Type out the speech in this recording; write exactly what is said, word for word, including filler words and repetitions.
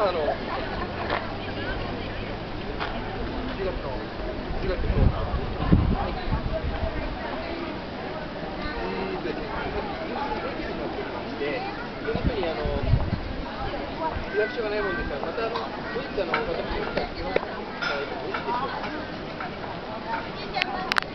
あの、じゅうがつの、じゅうがつのじゅうがつになっておりまして、その後にあの、予約書がないもんですから、またあの、後日あの、私の方から聞きますので、いいでしょうか。